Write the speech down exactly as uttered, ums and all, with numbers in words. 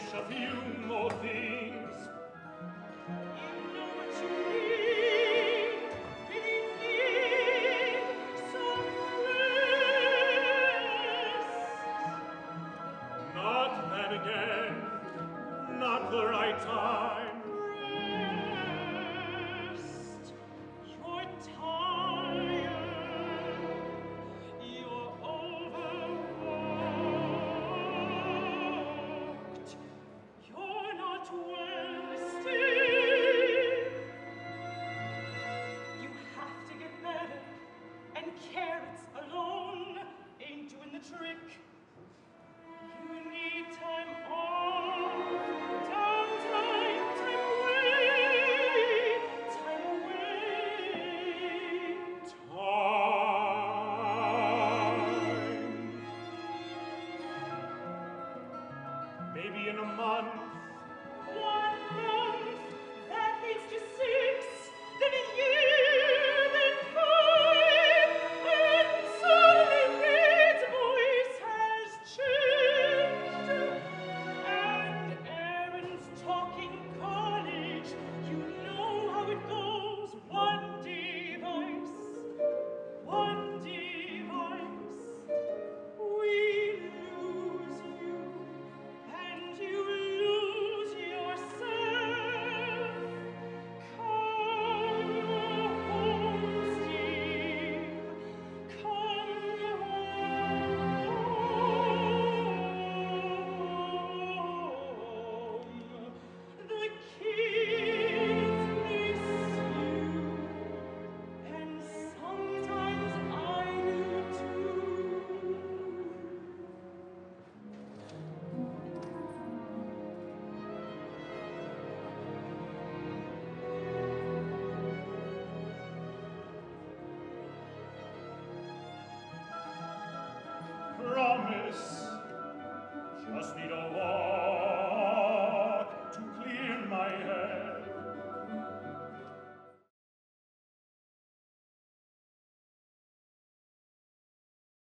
wish a few more things. You know what you need, really need some rest. Not then again, not the right time. Rest. You're tired. You're overworked. You're not well still. You have to get better, and carrots alone ain't doing the trick. You need time off, downtime, time away, time away. Time. Maybe in a month. One month, that leads to six, then a year, then five, and suddenly Red's voice has changed. And Aaron's talking college, you know how it goes. One device, one device. We lose you, and you lose yourself. Come home, Steve. Come home. The kids miss you, and sometimes I do too. Promise